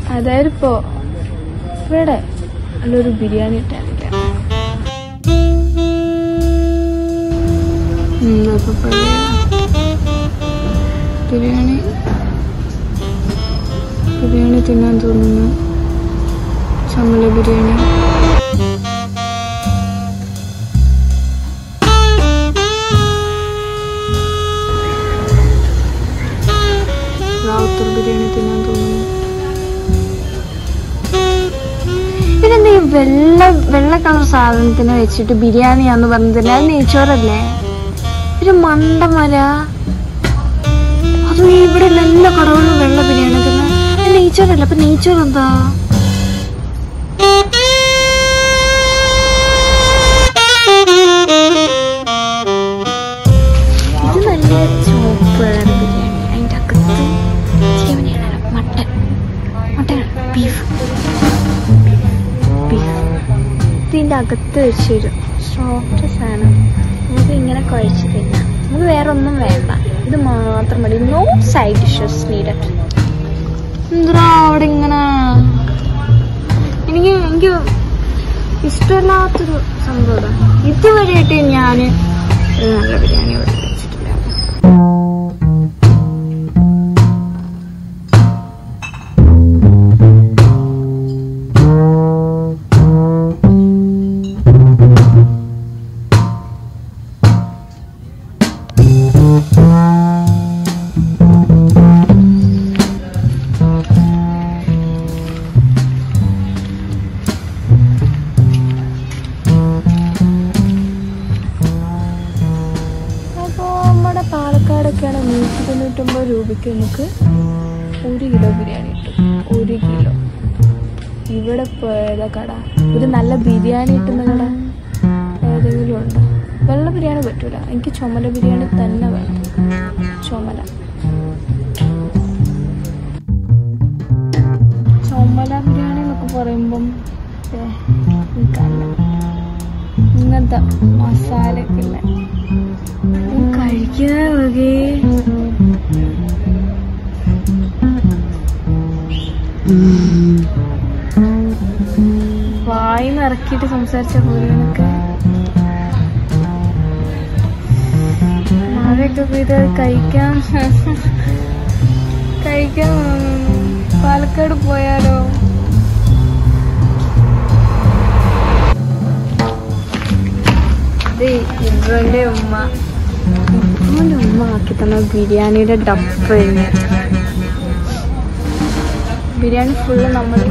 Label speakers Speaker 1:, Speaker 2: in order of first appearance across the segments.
Speaker 1: അതായത് ഇപ്പോ ഇവിടെ നല്ലൊരു ബിരിയാണി ഇട്ടാനില്ല. ബിരിയാണി ബിരിയാണി തിന്നാൻ തോന്നുന്നു. ചമ്മല ബിരിയാണി. റാവുത്തർ ബിരിയാണി തിന്നാൻ തോന്നുന്നു. ഇതെന്താ ഈ വെള്ള കളർ സാധനത്തിനെ വെച്ചിട്ട് ബിരിയാണിയാന്ന് പറഞ്ഞതില്ല? അത് നെയ്ച്ചോറല്ലേ? ഒരു മണ്ടമര. അത് ഇവിടെ എല്ലാ കടകളിലും വെള്ള ബിരിയാണി തന്നെ. നെയ്ച്ചോറല്ല. അപ്പൊ നെയ്ച്ചോറ് എന്താ? ഇത് നല്ല ചുവപ്പ് കളർ ബിരിയാണി. അതിൻ്റെ അകത്ത് ചിക്കൻ ബിരിയാണി, മട്ടൻ, ബീഫ്. ഇതിൻ്റെ അകത്ത് വെച്ചൊരു സോഫ്റ്റ് സാധനം. നമുക്ക് ഇങ്ങനെ കഴിച്ച് തിന്നാം. നമുക്ക് വേറെ ഒന്നും വേണ്ട, ഇത് മാത്രം മതി. No side dishes needed. എന്താ അവിടെ ഇങ്ങനെ? എനിക്ക് ഇഷ്ടമില്ലാത്തൊരു സംഭവം. ഇതുവരെയായിട്ട് ഞാൻ നല്ല ബിരിയാണി ഇവിടെ കഴിച്ചിട്ടില്ല. പാലക്കാടൊക്കെയാണ് 199 രൂപയ്ക്ക് നമുക്ക് 1 കിലോ ബിരിയാണി കിട്ടും. 1 കിലോ. ഇവിടെ പോയതാ കട? ഒരു നല്ല ബിരിയാണി കിട്ടുന്ന കട ഏതെങ്കിലും ഉണ്ടോ? വെള്ള ബിരിയാണി പറ്റൂല, എനിക്ക് ചുമല ബിരിയാണി തന്നെ വേണം. ചുമല ബിരിയാണി എന്നൊക്കെ പറയുമ്പം ഇങ്ങനത്തെ മസാലയൊക്കെ ഇല്ല കഴിക്കാൻ വകേ. വായിന്ന് ഇറക്കിയിട്ട് സംസാരിച്ച പോലെയൊക്കെ മഴയൊക്കെ പെയ്ത് കഴിക്കാൻ പാലക്കാട് പോയാലോ? ഇവന്റെ ഉമ്മ ആക്കി തന്ന ബിരിയാണിയുടെ ഡപ്പ്. ബിരിയാണി ഫുള്ള് നമ്മൾ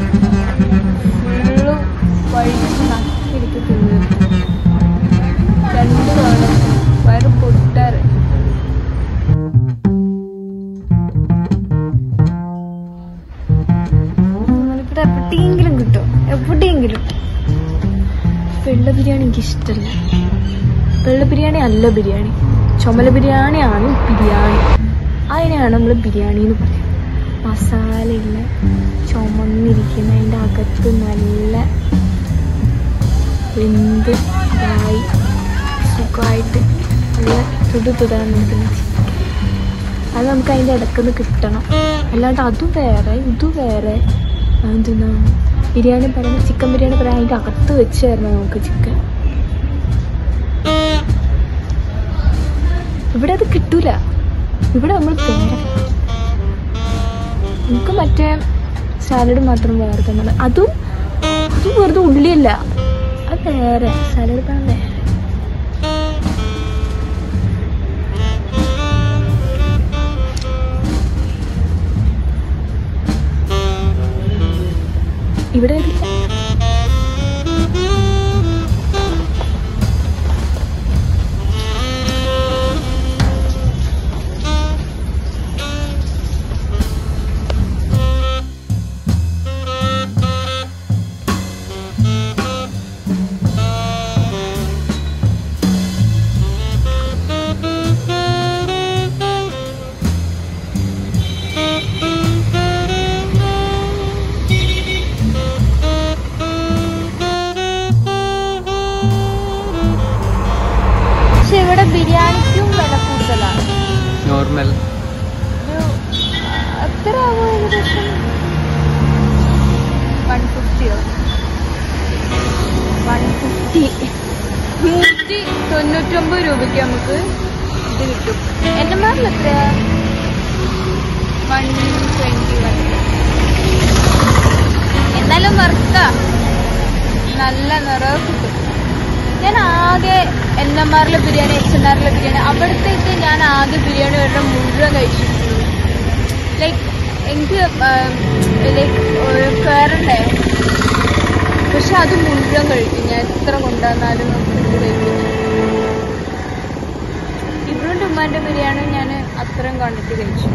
Speaker 1: വഴിച്ച് നക്കിരിക്ക് തിന്നു. 2 തവണ വയറ് പൊട്ടാറ്. നമ്മളിവിടെ എവിടെയെങ്കിലും കിട്ടും, എവിടെയെങ്കിലും. വെള്ള ബിരിയാണി എനിക്കിഷ്ടമല്ല. വെള്ള ബിരിയാണി അല്ല ബിരിയാണി, ചുമല ബിരിയാണിയാണ് ബിരിയാണി. അതിനാണ് നമ്മൾ ബിരിയാണി എന്ന് പറയുന്നത്. മസാലയില്ല, ചുമന്നിരിക്കുന്ന, അതിൻ്റെ അകത്ത് നല്ല വെന്ത് ഇതായി സുഖമായിട്ട് നല്ല തുടാൻ നിൽക്കുന്ന ചിക്കൻ. അത് നമുക്ക് അതിൻ്റെ ഇടയ്ക്കൊന്ന് കിട്ടണം. അല്ലാണ്ട് അതും വേറെ ഇതും വേറെ. എന്തിനാ ബിരിയാണി പറയുന്നത്? ചിക്കൻ ബിരിയാണി പറയാൻ അതിൻ്റെ അകത്ത് വെച്ച് തരണം നമുക്ക് ചിക്കൻ. ഇവിടെ അത് കിട്ടൂല. ഇവിടെ നമ്മൾ വേറെ, നമുക്ക് മറ്റേ സാലഡ് മാത്രം വേറെ തന്നെ. അതും വെറുതെ ഉള്ളിയല്ല, അത് വേറെ. സാലഡ് പാൻ വേറെ. ഇവിടെ അതില്ല. ഇവിടെ ബിരിയാണിക്കും വില കൂടുതലാണ്.
Speaker 2: നോർമൽ
Speaker 1: എത്ര ആവും ഏകദേശം? 199 രൂപയ്ക്ക് നമുക്ക് ഇത് കിട്ടും. എന്റെ മാറിൽ എത്രയാ? 121. എന്നാലും വർക്കാ, നല്ല നിറവ് കിട്ടും. ഞാൻ ആകെ NMR-ലെ ബിരിയാണി, HNR-ലെ ബിരിയാണി, അവിടത്തേക്ക് ഞാൻ ആകെ ബിരിയാണി വരെ മുഴുവൻ കഴിച്ചിട്ടുള്ളൂ. ലൈക്ക് എനിക്ക് കയറണ്ടേ, പക്ഷെ അത് മുഴുവൻ കഴിക്കും ഞാൻ, എത്ര കൊണ്ടുവന്നാലും കഴിക്കും. ഇവരുടെ ഉമ്മാന്റെ ബിരിയാണി ഞാൻ അത്രയും ക്വാണ്ടിറ്റി കഴിച്ചു.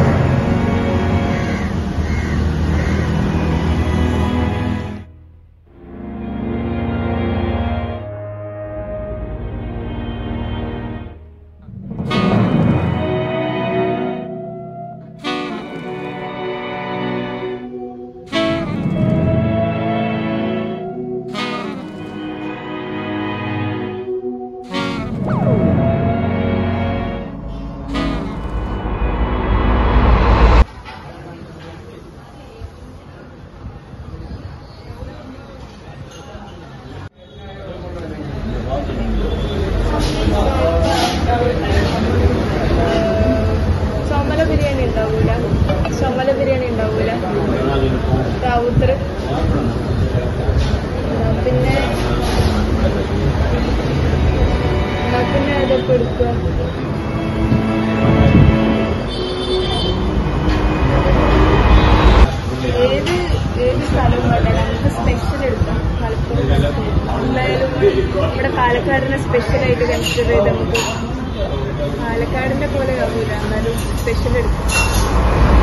Speaker 1: ചുമല ബിരിയാണി ഉണ്ടാവൂല, റാവുത്തർ. പിന്നെ അതൊക്കെ എടുക്കുക. ഏത് സ്ഥലവും വേണ്ട, നമുക്ക് സ്പെഷ്യൽ എടുക്കാം. മലപ്പുറം എന്തായാലും ഇവിടെ പാലക്കാടിനെ സ്പെഷ്യലായിട്ട് കൺസിഡർ ചെയ്ത് നമുക്ക് പാലക്കാടിന്റെ പോലെ ആകൂല, എന്നാലും സ്പെഷ്യൽ എടുക്കാം.